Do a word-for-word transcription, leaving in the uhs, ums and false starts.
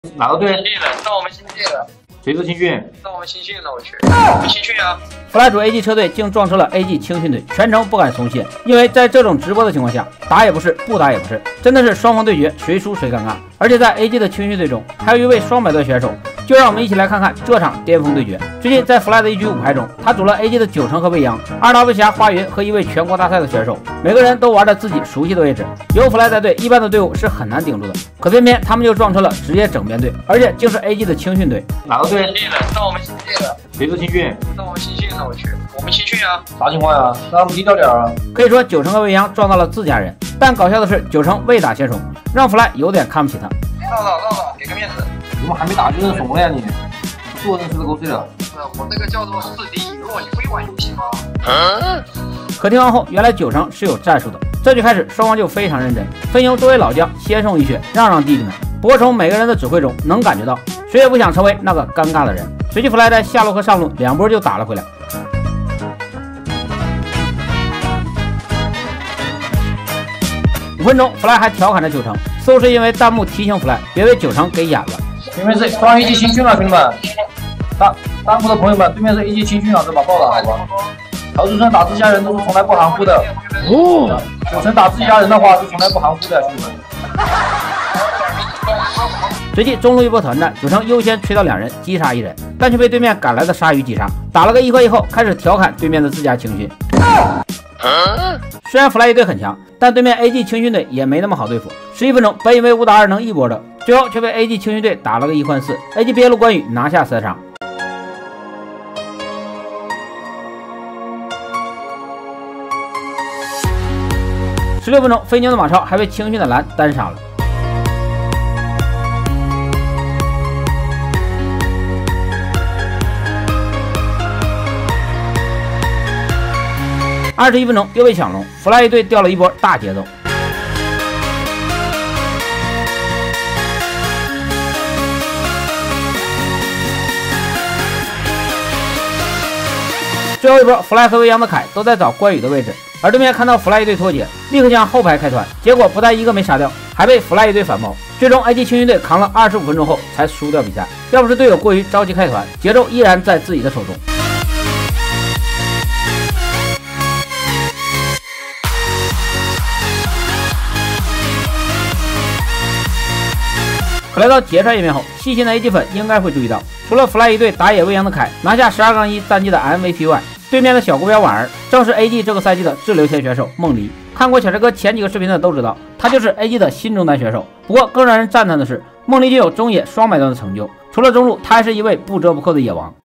哪个队？ 新进了，到我们新进了。 谁是青训？ 到我们新训了，我去。我们新训啊！ 弗莱主 A G 车队竟撞车了 A G 青训队，全程不敢松懈，因为在这种直播的情况下，打也不是，不打也不是，真的是双方对决，谁输谁尴尬。而且在 A G 的青训队中，还有一位双百段选手，就让我们一起来看看这场巅峰对决。最近在 Fly 的一局五排中，他组了 A G 的九成和未央、二 W 侠、花云和一位全国大赛的选手，每个人都玩着自己熟悉的位置。有 Fly 在队，一般的队伍是很难顶住的，可偏偏他们就撞车了，直接整编队，而且竟是 A G 的青训队。 哪个队？ 新进了，到我们新进了。 谁是青训？ 到我们新训了，我去。我们新训啊！ 啥情况呀？让他们低调点啊！ 可以说九成和未央撞到了自家人，但搞笑的是九成未打先怂，让 Fly 有点看不起他。 唠唠唠唠，给个面子。 我们还没打就认怂了呀你？做认识的够碎了。 我那个叫做四敌一弱，你会玩游戏吗？ 可听完后，原来九成是有战术的。这局开始，双方就非常认真，分由多位老将先送一血，让让弟弟们。不过从每个人的指挥中能感觉到，谁也不想成为那个尴尬的人。随即 Fly 在下路和上路两波就打了回来。五分钟 ，Fly 还调侃着九成，似乎是因为弹幕提醒 Fly 别被九成给演了。 对面是双 A G 青训了，兄弟们，弹弹幕的朋友们，对面是 A G 青训了，这把爆了，好吧？曹主生打自家人都是从来不含糊的哦，九成打自家人的话是从来不含糊的，兄弟们。 随即中路一波团战，九成优先吹到两人，击杀一人，但却被对面赶来的鲨鱼击杀。打了个一回以后，开始调侃对面的自家青训。虽然 Fly 一队很强，但对面 A G 青训队也没那么好对付。十一分钟，本以为五打二能一波的，最后却被 A G 青训队打了个一换四 ，A G 边路关羽拿下三杀。十六分钟，飞牛的马超还被青训的蓝单杀了。二十一分钟又被抢龙 ，Fly 一队掉了一波大节奏。最后一波 ，Fly 和未央的凯都在找关羽的位置，而对面看到 Fly 一队脱节，立刻向后排开团，结果不但一个没杀掉，还被 Fly 一队反包。最终 A G 青训队扛了二十五分钟后才输掉比赛，要不是队友过于着急开团，节奏依然在自己的手中。可来到结算页面后，细心的 A G 粉应该会注意到，除了 Fly 一队打野未央的凯拿下十二杠一单季的 M V P 外，对面的小国标婉儿正是 A G 这个赛季的滞留线选手梦离。看过小帅哥前几个视频的都知道，他就是 A G 的新中单选手。不过更让人赞叹的是，梦离就有中野双百段的成就，除了中路，他还是一位不折不扣的野王。